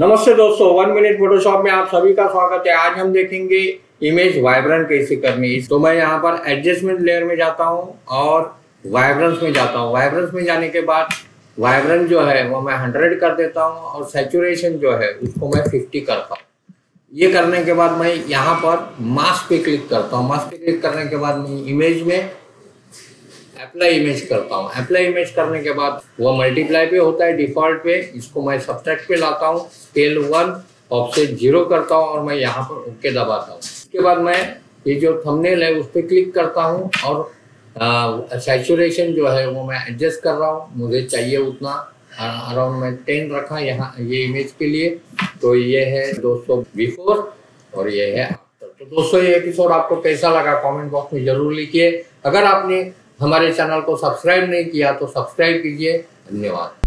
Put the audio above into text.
नमस्ते दोस्तों, 1 minute Photoshop में आप सभी का स्वागत है। आज हम देखेंगे इमेज वाइब्रेंट कैसे करनी है। तो मैं यहाँ पर एडजस्टमेंट लेयर में जाता हूँ और वाइब्रेंस में जाता हूँ। वाइब्रेंस में जाने के बाद वाइब्रेंस जो है वो मैं 100 कर देता हूँ और सैचुरेशन जो है उसको मैं 50 करता हूँ। ये करने के बाद मैं यहाँ पर मास्क पे क्लिक करता हूँ। मास्क पे क्लिक करने के बाद मैं इमेज में अप्लाई इमेज करता हूँ। अप्लाई इमेज करने के बाद वो मल्टीप्लाई पे होता है डिफॉल्ट पे, इसको मैं सब्ट्रैक्ट पे लाता हूँ, स्केल 1 ऑफसेट 0 करता हूँ और मैं यहाँ पर ओके दबाता हूँ। उसके बाद मैं ये जो थंबनेल है उस पर क्लिक करता हूँ और सैचुरेशन जो है वो मैं एडजस्ट कर रहा हूँ। मुझे चाहिए उतना, अराउंड मैं 10 रखा यहाँ ये इमेज के लिए। तो ये है दोस्तों बिफोर और ये है आफ्टर। तो दोस्तों ये एपिसोड आपको कैसा लगा कमेंट बॉक्स में जरूर लिखिए। अगर आपने हमारे चैनल को सब्सक्राइब नहीं किया तो सब्सक्राइब कीजिए। धन्यवाद।